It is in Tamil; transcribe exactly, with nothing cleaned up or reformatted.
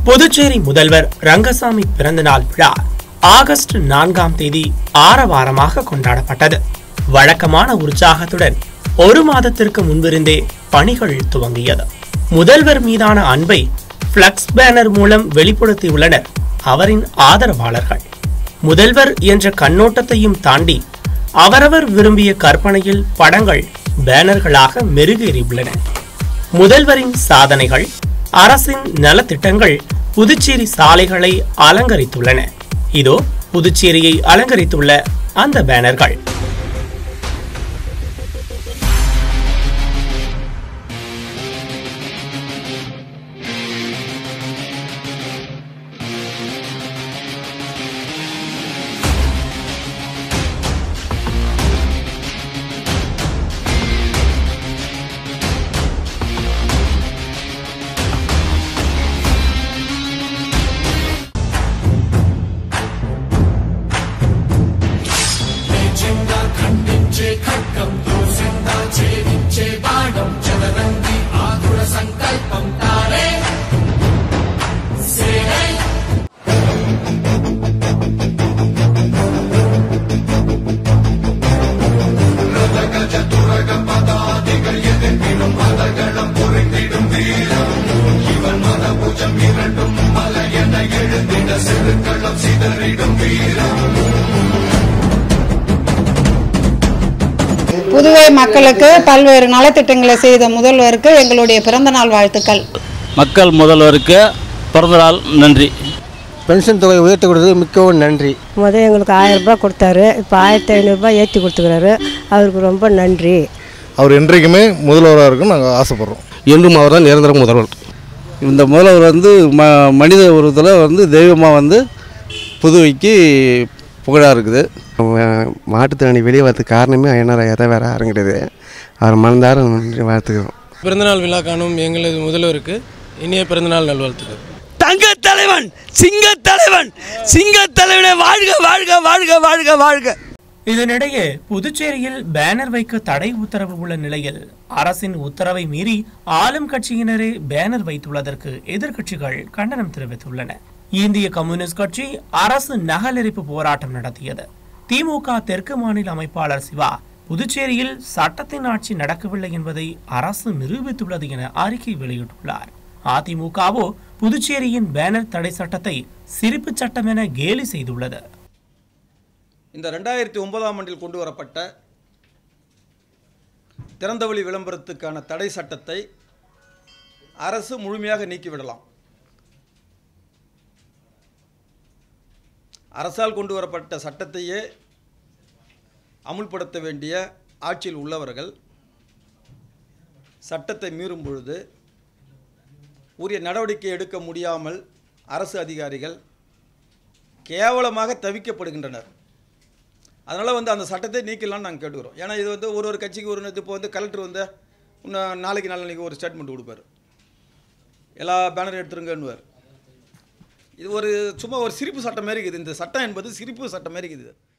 புதுச்சேரி முதல்வர் ரங்கசாமி பிறந்தநாள் விழா ஆகஸ்ட் நான்காம் தேதி ஆரவாரமாக கொண்டாடப்பட்டது. வழக்கமான உற்சாகத்துடன் ஒரு மாதத்திற்கு முன்பிருந்தே பணிகள் துவங்கியது. முதல்வர் மீதான அன்பை பிளக்ஸ் பேனர் மூலம் வெளிப்படுத்தியுள்ளனர் அவரின் ஆதரவாளர்கள். முதல்வர் என்ற கண்ணோட்டத்தையும் தாண்டி அவரவர் விரும்பிய கற்பனையில் படங்கள் பேனர்களாக மெருகேறியுள்ளன. முதல்வரின் சாதனைகள், அரசின் நலத்திட்டங்கள் புதுச்சேரி சாலைகளை அலங்கரித்துள்ளன. இதோ புதுச்சேரியை அலங்கரித்துள்ள அந்த பேனர்கள். புதுவை மக்களுக்கு பல்வேறு நலத்திட்டங்களை செய்த முதல்வருக்கு எங்களுடைய பிறந்தநாள் வாழ்த்துக்கள். மக்கள் முதல்வருக்கு பிறந்தநாள் நன்றி. பென்ஷன் தொகை உயர்த்தி கொடுத்தது மிகவும் நன்றி. முதல் எங்களுக்கு ஆயிரம் ரூபாய் கொடுத்தாரு, இப்போ ஆயிரத்தி ஐநூறுரூபா ஏற்றி கொடுத்துக்கிறாரு. அவருக்கு ரொம்ப நன்றி. அவர் என்றைக்குமே முதல்வராக இருக்குன்னு நாங்கள் ஆசைப்படுறோம். என்றும் அவர் தான் நிரந்தர முதல்வர். இந்த முதல்வர் வந்து ம மனித உருவத்தில் வந்து தெய்வமாக வந்து புதுவைக்கு புகழாக இருக்குது. மாட்டுத்திறனி வெளியே வரதுக்கு காரணமே ஐயனார் ஐயா தான், வேறு யாரும் கிடையாது. அவர் மனதார நன்றி வாழ்த்துக்கிறோம். பிறந்தநாள் விழா காணும் எங்களது முதல்வருக்கு இனிய பிறந்தநாள் நல்வாழ்த்துக்கள். தங்க தலைவன், சிங்க தலைவன், சிங்க தலைவனை வாழ்க வாழ்க வாழ்க வாழ்க வாழ்க. இதனிடையே புதுச்சேரியில் பேனர் வைக்க தடை உத்தரவு உள்ள நிலையில் அரசின் உத்தரவை மீறி ஆளும் கட்சியினரே பேனர் வைத்துள்ளதற்கு எதிர்க்கட்சிகள் கண்டனம் தெரிவித்துள்ளன. இந்திய கம்யூனிஸ்ட் கட்சி அரசு நகலெரிப்பு போராட்டம் நடத்தியது. திமுக தெற்கு மாநில அமைப்பாளர் சிவா புதுச்சேரியில் சட்டத்தின் ஆட்சி நடக்கவில்லை என்பதை அரசு நிரூபித்துள்ளது என அறிக்கை வெளியிட்டுள்ளார். அதிமுகவோ புதுச்சேரியின் பேனர் தடை சட்டத்தை சிரிப்பு சட்டம் என கேலி செய்துள்ளது. இந்த ரெண்டாயிரத்தி ஒன்பதாம் ஆண்டில் கொண்டு வரப்பட்ட திறந்தவெளி விளம்பரத்துக்கான தடை சட்டத்தை அரசு முழுமையாக நீக்கிவிடலாம். அரசால் கொண்டு வரப்பட்ட சட்டத்தையே அமுல்படுத்த வேண்டிய ஆட்சியில் உள்ளவர்கள் சட்டத்தை மீறும் பொழுது உரிய நடவடிக்கை எடுக்க முடியாமல் அரசு அதிகாரிகள் கேவலமாக தவிக்கப்படுகின்றனர். அதனால் வந்து அந்த சட்டத்தை நீக்கலான்னு நாங்கள் கேட்டுக்கிறோம். ஏன்னா இது வந்து ஒரு ஒரு கட்சிக்கு ஒரு இப்போ வந்து கலெக்டர் வந்து இன்னும் நாளைக்கு நாளைக்கு ஒரு ஸ்டேட்மெண்ட் கொடுப்பார், எல்லா பேனர் எடுத்துருங்கன்னுவார். இது ஒரு சும்மா ஒரு சிரிப்பு சட்டம் மாரி இருக்குது. இந்த சட்டம் என்பது சிரிப்பு சட்டம் மாரி இருக்குது.